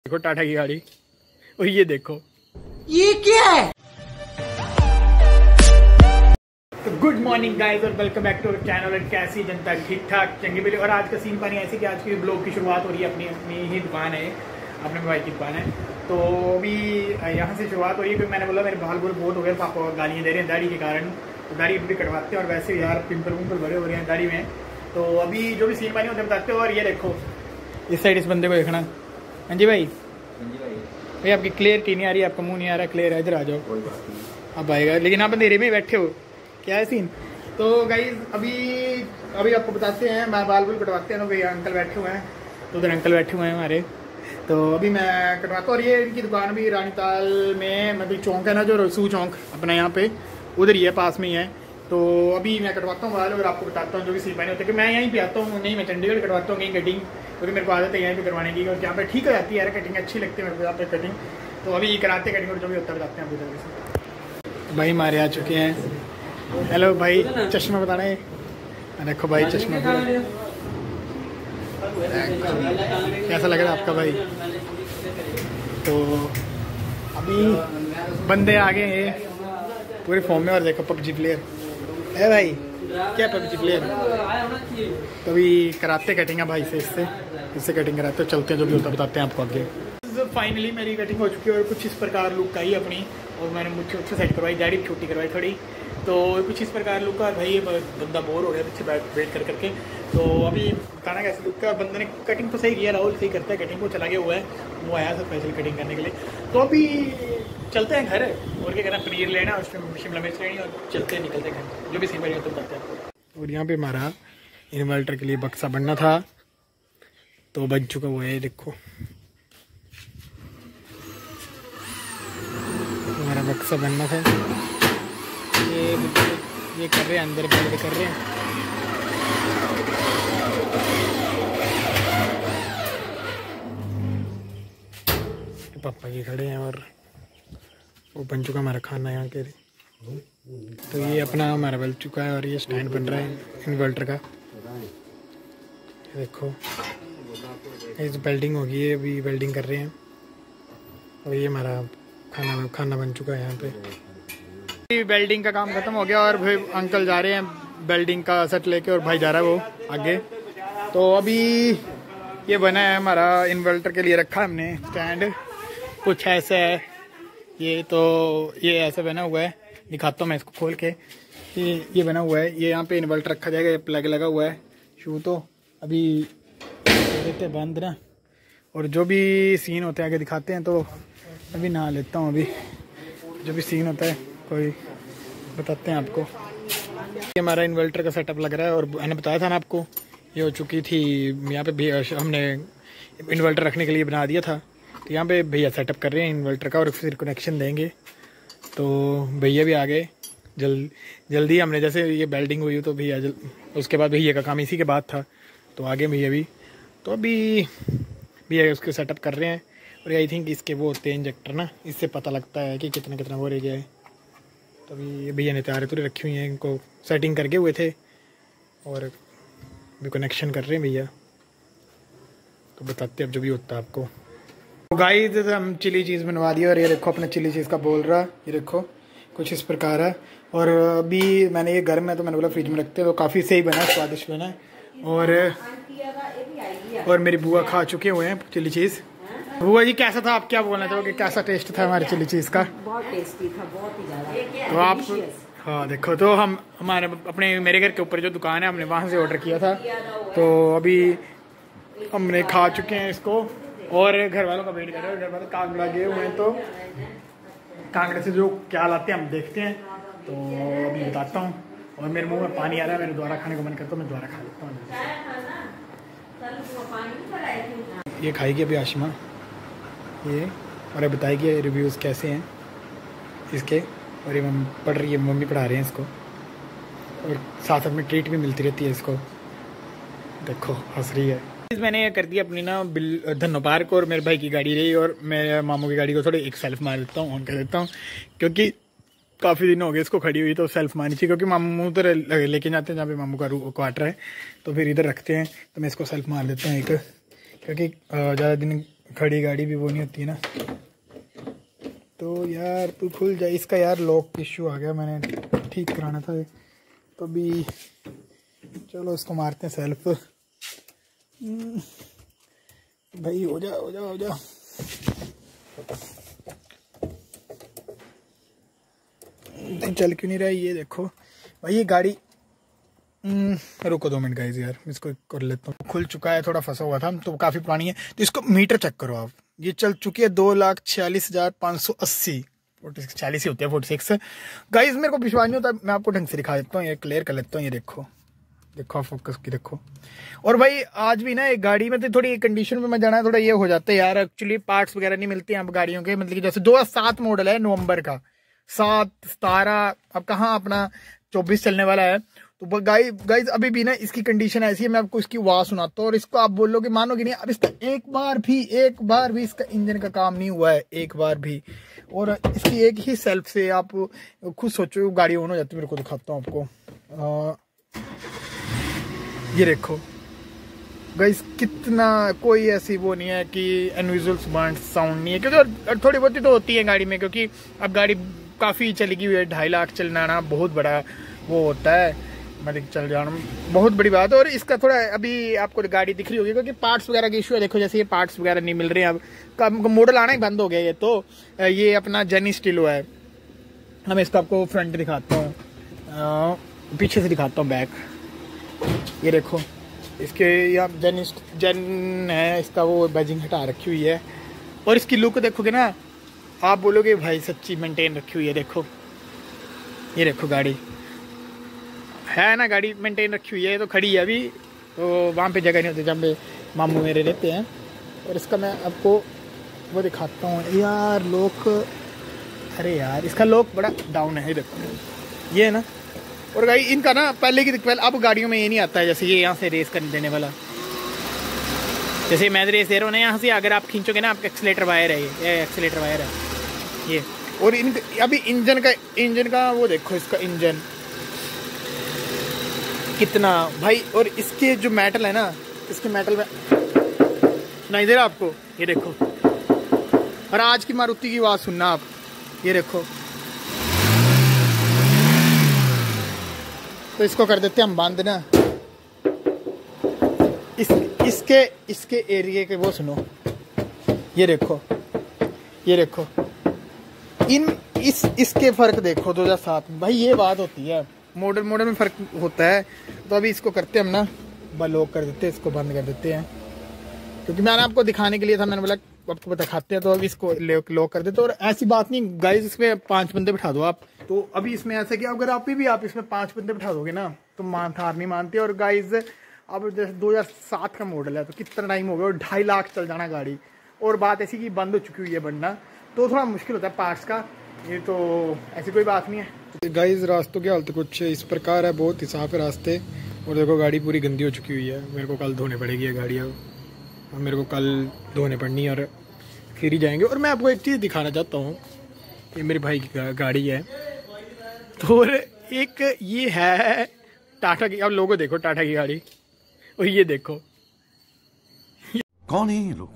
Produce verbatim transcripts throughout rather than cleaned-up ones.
देखो टाटा की गाड़ी और ये देखो ये क्या है। तो गुड मॉर्निंग गाइस और welcome back to our channel. और कैसी जनता ठीक ठाक चंगी बिल्ली। और आज का सीन पानी ऐसे कि आज की ब्लॉग की शुरुआत हो रही है अपनी अपनी ही दुकान है, अपने भाई की दुकान है। तो अभी यहाँ से शुरुआत हो रही है क्योंकि मैंने बोला मेरे बाल बोल बहुत हो गए, पापा गालियाँ दे रहे हैं दाढ़ी के कारण, तो दाढ़ी भी कटवाते हैं। और वैसे यार पिंपल विंपल भरे हो रहे हैं दाढ़ी में। तो अभी जो भी सीन पानी होता है बताते हो। और ये देखो इस साइड इस बंदे को देखना। हाँ जी भाई, भाई आपकी क्लियरिटी नहीं आ रही, आपका मुंह नहीं आ रहा क्लियर है, इधर आ जाओ। अब आएगा लेकिन आप अंधेरे में बैठे हो, क्या है सीन। तो गाइज अभी अभी आपको बताते हैं, मैं बाल बुल कटवाते हैं। तो भैया अंकल बैठे हुए हैं, तो उधर अंकल बैठे हुए हैं हमारे। तो अभी मैं कटवाता हूँ। और ये इनकी दुकान भी रानीताल में, मतलब चौंक है ना जो रसू चौंक अपना यहाँ पे, उधर ही है, पास में ही है। तो अभी मैं कटवाता हूँ बाल और आपको बताता हूँ जो भी सीन पानी होता है कि मैं यहीं पे आता हूँ, नहीं मैं चंडीगढ़ कटवाता हूँ कहीं कटिंग, क्योंकि मेरे को आदत है यहीं पे करवाने की। और यहाँ पे ठीक हो जाती है यार, कटिंग अच्छी लगती है मेरे को यहाँ पे कटिंग। तो अभी कराते कटिंग और जो भी होता है बताते हैं आपको जल्दी से। भाई हमारे आ चुके हैं। हेलो भाई, चश्मा बताना है। देखो भाई चश्मा कैसा लग रहा है आपका भाई। तो अभी बंदे आ गए हैं पूरे फॉर्म में। और देखो पबजी प्लेयर है भाई, क्या पबजी प्लेयर। तो अभी कराते कटिंग है भाई से, इससे इससे कटिंग कराते हो, चलते हैं जो भी होता बताते हैं आपको आगे। फाइनली मेरी कटिंग हो चुकी है और कुछ इस प्रकार लुक आई अपनी। और मैंने मुझे अच्छे सेट करवाई, दाढ़ी भी छोटी करवाई थोड़ी। तो कुछ इस प्रकार लुक का भाई, बंदा बोर हो गया पीछे बैठ वेट कर करके। तो अभी बताना कैसे लुक का। बंदे ने कटिंग तो सही किया, राहुल सही करता है कटिंग को, चला गया हुआ है, वो आया था स्पेशल कटिंग करने के लिए। तो अभी चलते हैं घर, और क्या करना, पनीर लेना और शिमला मिर्च लेनी और चलते हैं निकलते हैं घर, जो भी सीन तो करते हैं। और यहाँ पे हमारा इन्वर्टर के लिए बक्सा बनना था, तो बन चुका हुआ है। देखो हमारा बक्सा बनना था, ये ये कर रहे हैं अंदर बैठ कर रहे हैं। पापा जी खड़े हैं और वो बन चुका हमारा खाना यहाँ के। तो ये अपना हमारा बन चुका है और ये स्टैंड बन रहा है इन्वर्टर का। देखो इस वेल्डिंग होगी, है अभी वेल्डिंग कर रहे हैं। और ये हमारा खाना खाना बन चुका है यहाँ पे। वेल्डिंग का काम खत्म हो गया और भाई अंकल जा रहे हैं वेल्डिंग का सेट लेके, और भाई जा रहा है वो आगे। तो अभी ये बना है हमारा इन्वर्टर के लिए, रखा हमने स्टैंड कुछ ऐसा है ये। तो ये ऐसा बना हुआ है, दिखाता हूँ मैं इसको खोल के। ये ये बना हुआ है, ये यहाँ पे इन्वर्टर रखा जाएगा, प्लग लगा हुआ है। शू तो अभी देते बंद ना, और जो भी सीन होते हैं आगे दिखाते हैं। तो अभी नहा लेता हूँ, अभी जो भी सीन होता है कोई बताते हैं आपको। ये हमारा इन्वर्टर का सेटअप लग रहा है, और मैंने बताया था ना आपको, ये हो चुकी थी यहाँ पे भी, हमने इन्वर्टर रखने के लिए बना दिया था। तो यहाँ पे भैया सेटअप कर रहे हैं इन्वर्टर का और फिर कनेक्शन देंगे। तो भैया भी आ गए जल्द जल्दी। हमने जैसे ये वेल्डिंग हुई तो भैया जल उसके बाद भैया का काम इसी के बाद था, तो आगे भैया भी। तो अभी भैया उसके सेटअप कर रहे हैं। और आई थिंक इसके वो होते हैं इंजेक्टर ना, इससे पता लगता है कि कितना कितना वो रह गया है। तो अभी भैया ने तारे तुरे रखी हुई हैं, इनको सेटिंग करके हुए थे और अभी कनेक्शन कर रहे हैं भैया। तो बताते हैं अब जो भी होता है आपको। तो गाइस हम चिली चीज़ बनवा दी, और ये देखो अपना चिली चीज़ का बोल रहा, ये देखो कुछ इस प्रकार है। और अभी मैंने ये गर्म है तो मैंने बोला फ्रिज में रखते हैं, तो काफ़ी सही बना, स्वादिष्ट बना है। और और मेरी बुआ खा चुके हुए हैं चिली चीज़। बुआ जी कैसा था, आप क्या बोलना चाहोगे, कैसा टेस्ट था हमारे चिली चीज़ का? बहुत टेस्टी था, बहुत ही ज़्यादा। तो आप हाँ देखो, तो हम हमारे अपने मेरे घर के ऊपर जो दुकान है हमने वहाँ से ऑर्डर किया था। तो अभी हमने खा चुके हैं इसको और घर वालों का वेट कर रहे हैं। घर वाले कांगड़ा गए हुए हैं, तो कांगड़े से जो क्या लाते हैं हम देखते हैं। तो अभी बताता हूँ। और मेरे मुंह में पानी आ रहा है, मेरे द्वारा खाने को मन करता है, मैं द्वारा खा लेता हूँ। ये खाएगी अभी आशिमा ये, और अब बताएगी रिव्यूज़ कैसे हैं इसके। और ये मम्मी पढ़ रही है, मम्मी पढ़ा रहे हैं इसको, और साथ साथ में ट्रीट भी मिलती रहती है इसको। देखो हंस रही है। मैंने कर दिया अपनी ना बिल धनो पार्क, और मेरे भाई की गाड़ी रही, और मेरे मामू की गाड़ी को थोड़ी एक सेल्फ मार देता हूँ, ऑन कर देता हूँ, क्योंकि काफ़ी दिन हो गए इसको खड़ी हुई, तो सेल्फ मारनी चाहिए। क्योंकि मामू उधर लेके जाते हैं जहाँ पे मामू का क्वार्टर है, तो फिर इधर रखते हैं, तो मैं इसको सेल्फ मार देता हूँ एक, क्योंकि ज़्यादा दिन खड़ी गाड़ी भी वो नहीं होती ना। तो यार तू खुल जाए। इसका यार लॉक इश्यू आ गया, मैंने ठीक कराना था। तो अभी चलो इसको मारते हैं सेल्फ। भाई हो जा हो जा हो जा। चल क्यों नहीं रहा है ये देखो भाई ये गाड़ी। रुको दो मिनट गाइस यार इसको कर लेता हूँ। खुल चुका है, थोड़ा फंसा हुआ था तो काफ़ी पुरानी है। तो इसको मीटर चेक करो आप, ये चल चुकी है दो लाख छियालीस हज़ार पाँच सौ अस्सी। फोर्टी सिक्स चालीस ही होते हैं, फोर्टी सिक्स गाइस। मेरे को विश्वास नहीं होता, मैं आपको ढंग से दिखा देता हूँ, ये क्लियर कर लेता हूँ। ये देखो देखो फोकस की देखो। और भाई आज भी ना एक गाड़ी में तो थोड़ी कंडीशन में मैं जाना है, थोड़ा ये हो जाता है यार। एक्चुअली पार्ट्स वगैरह नहीं मिलते हैं अब गाड़ियों के, मतलब कि जैसे दो हज़ार सात मॉडल है, नवंबर का, सात सतारह, अब कहाँ अपना चौबीस चलने वाला है। तो गाइस गाइस अभी भी ना इसकी कंडीशन ऐसी है, मैं आपको इसकी आवाज सुनाता हूँ और इसको आप बोलोगे मानोगे नहीं। अब इसका एक बार भी एक बार भी इसका इंजन का काम नहीं हुआ है, एक बार भी। और इसकी एक ही सेल्फ से आप खुद सोचो गाड़ी ऑन हो जाती है। मेरे को दिखाता हूँ आपको, आ, ये देखो गाइस कितना कोई ऐसी वो नहीं है कि अनविजुअल साउंड नहीं है, क्योंकि थोड़ी बहुत ही तो होती है गाड़ी में, क्योंकि अब गाड़ी काफ़ी चली हुई है। ढाई लाख चलना ना बहुत बड़ा वो होता है, मतलब चल जाना बहुत बड़ी बात है। और इसका थोड़ा अभी आपको गाड़ी दिख रही होगी क्योंकि पार्ट्स वगैरह की इशू है। देखो जैसे ये पार्ट्स वगैरह नहीं मिल रहे हैं, अब मॉडल आना ही बंद हो गया ये तो। ये अपना जेनी स्टीलो है। मैं इसका आपको फ्रंट दिखाता हूँ, पीछे से दिखाता हूँ बैक। ये देखो इसके यहाँ जेन जेन है, इसका वो बैजिंग हटा रखी हुई है। और इसकी लुक देखोगे ना आप बोलोगे भाई सच्ची मेंटेन रखी हुई है। देखो ये देखो गाड़ी है ना, गाड़ी मेंटेन रखी हुई है। तो खड़ी है अभी, तो वहाँ पे जगह नहीं होती जहाँ पे मामू मेरे रहते हैं। और इसका मैं आपको वो दिखाता हूँ यार लोक। अरे यार इसका लोक बड़ा डाउन है, देखो ये है ना। और गाड़ी इनका ना पहले की पहले अब गाड़ियों में ये नहीं आता है, जैसे ये यहाँ से रेस करने देने वाला। जैसे मैं रेस दे रहा हूँ ना यहाँ से, अगर आप खींचोगे ना आपका एक्सीलेटर वायर है, ये एक्सीलेटर वायर है ये। और इन अभी इंजन का इंजन का वो देखो, इसका इंजन कितना भाई। और इसके जो मेटल है ना, इसके मेटल में नहीं दे रहा आपको, ये देखो। और आज की मारुति की आवाज सुनना आप, ये देखो। तो इसको कर देते हैं हम बंद ना। इस इसके इसके एरिया के वो सुनो, ये देखो ये देखो। इन इस इसके फर्क देखो दो हज़ार सात में। भाई ये बात होती है, मॉडल मॉडल में फर्क होता है। तो अभी इसको करते हैं हम ना, लॉक कर देते हैं, इसको बंद कर देते हैं। क्योंकि मैंने आपको दिखाने के लिए था, मैंने बोला आपको दिखाते हैं। तो अभी इसको लॉक कर देते हैं। और ऐसी बात नहीं गाइस, इसमें पांच बंदे बिठा दो आप। तो अभी इसमें ऐसा कि अगर आप भी आप इसमें पांच बंदे बिठा दोगे ना तो मान हार नहीं मानते। और गाइस अब जैसे दो हज़ार सात का मॉडल है, तो कितना टाइम हो गया और ढाई लाख चल जाना गाड़ी। और बात ऐसी कि बंद हो चुकी हुई है बनना, तो थोड़ा मुश्किल होता है पार्ट्स का। ये तो ऐसी कोई बात नहीं है। गाइस रास्तों की हालत कुछ इस प्रकार है, बहुत ही साफ है रास्ते। और देखो गाड़ी पूरी गंदी हो चुकी हुई है, मेरे को कल धोने पड़ेगी ये गाड़ी। अब मेरे को कल धोने पड़नी है और फिर ही जाएंगे। और मैं आपको एक चीज़ दिखाना चाहता हूँ, ये मेरे भाई की गाड़ी है। तो और एक ये है टाटा की, अब लोगो देखो टाटा की गाड़ी। और ये देखो कौन है ये लोग,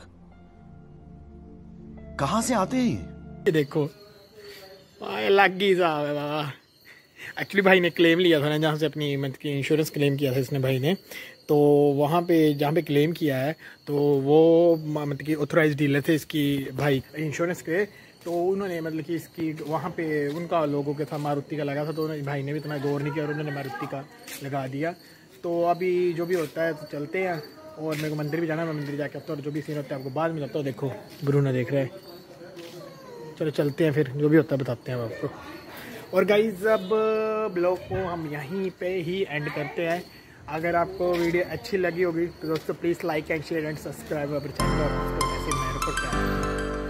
कहाँ से आते हैं? ये देखो अलग ही साहब है बाबा। एक्चुअली भाई ने क्लेम लिया था ना जहाँ से अपनी मतलब की इंश्योरेंस क्लेम किया था इसने भाई ने। तो वहाँ पे जहाँ पे क्लेम किया है तो वो मतलब कि ऑथोराइज डीलर थे इसकी भाई इंश्योरेंस के। तो उन्होंने मतलब कि इसकी वहाँ पे उनका लोगों के था मारुति का लगा था। तो भाई ने भी इतना गौर नहीं किया और उन्होंने मारुति का लगा दिया। तो अभी जो भी होता है तो चलते हैं। और मेरे को मंदिर भी जाना है, मैं मंदिर जाके आता हूँ। और जो भी सीन होता है आपको बाद में बताता हूँ। देखो गुरु ना देख रहे हैं, चलो चलते हैं फिर, जो भी होता है बताते हैं आपको। और गाइज अब ब्लॉग को हम यहीं पे ही एंड करते हैं। अगर आपको वीडियो अच्छी लगी होगी तो दोस्तों please like and share and subscribe our channel. और ऐसे मेरे को क्या